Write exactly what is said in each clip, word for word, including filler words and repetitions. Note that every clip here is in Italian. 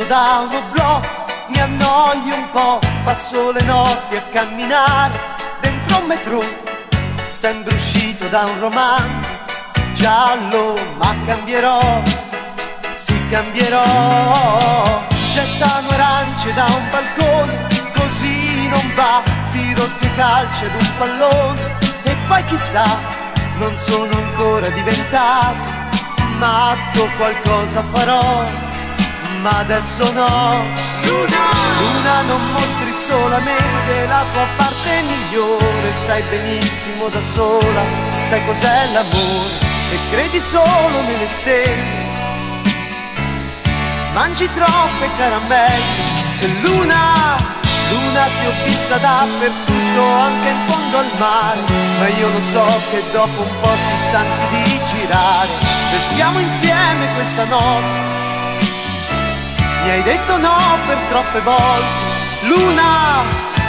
da un oblò, mi annoio un po', passo le notti a camminare dentro un metro, sembro uscito da un romanzo giallo, ma cambierò, sì cambierò. Gettano arance da un balcone, così non va, tiro e calci ad un pallone, e poi chissà, non sono ancora diventato matto, qualcosa farò, ma adesso no. Luna, Luna, non mostri solamente la tua parte migliore, stai benissimo da sola, sai cos'è l'amore e credi solo nelle stelle, mangi troppe caramelle. E Luna, Luna, ti ho vista dappertutto, anche in fondo al mare, ma io lo so che dopo un po' ti stanchi di girare. Restiamo insieme questa notte, mi hai detto no per troppe volte. Luna,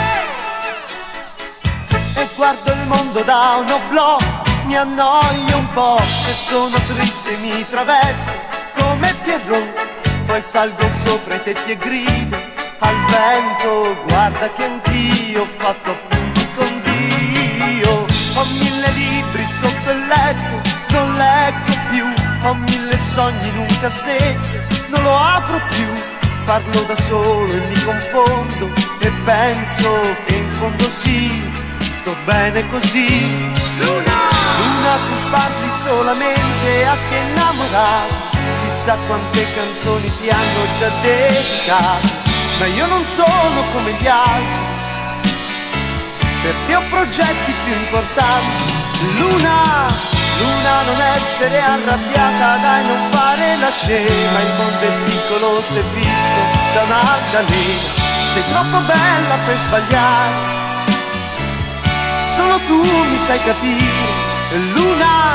e guardo il mondo da un oblò, mi annoio un po', se sono triste mi travesto come Pierrot, poi salgo sopra i tetti e grido al vento, guarda che anch'io ho fatto appunti con Dio. Ho mille libri sotto il letto, non leggo più, ho mille sogni in un cassetto, non lo apro più, parlo da solo e mi confondo e penso che in fondo sì, sto bene così. Luna, Luna, tu parli solamente a chi è innamorato, chissà quante canzoni ti hanno già dedicato, ma io non sono come gli altri, per te ho progetti più importanti. Luna, Luna, non essere arrabbiata, dai, non fare la scema, il mondo è piccolo se visto da un'altalena, sei troppo bella per sbagliare, solo tu mi sai capire. Luna,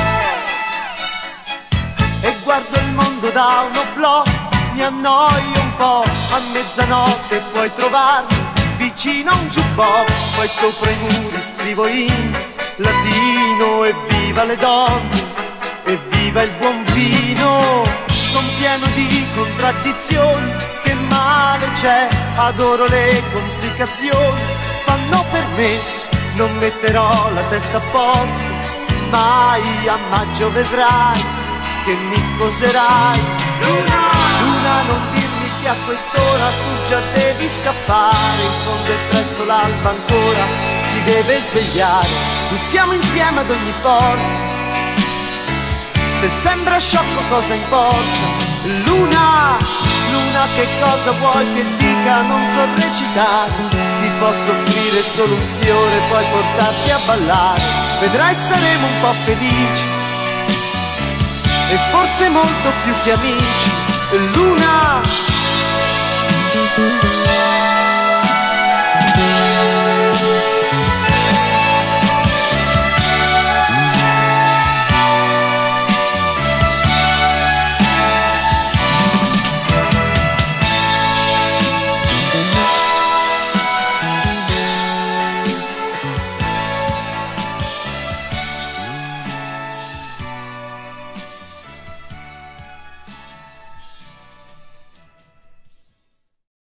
e guardo il mondo da un oblò, mi annoio un po', a mezzanotte puoi trovarmi vicino a un jukebox, poi sopra i muri scrivo in latino: evviva le donne, evviva il buon vino. Son pieno di contraddizioni, che male c'è, adoro le complicazioni, fanno per me, non metterò la testa a posto, mai a maggio vedrai che mi sposerai. Luna, Luna, non dirmi che a quest'ora tu già devi scappare, in fondo è presto, l'alba ancora si deve svegliare, tu siamo insieme ad ogni porta, se sembra sciocco cosa importa. Luna, Luna, che cosa vuoi che dica, non so recitare, ti posso offrire solo un fiore, poi portarti a ballare, vedrai saremo un po' felici e forse molto più che amici. Luna,